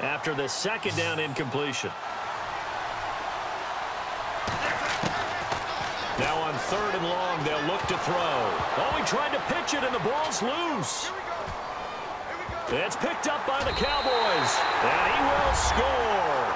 after the second down incompletion. Now on 3rd and long, they'll look to throw. Oh, he tried to pitch it, and the ball's loose. It's picked up by the Cowboys, and he will score.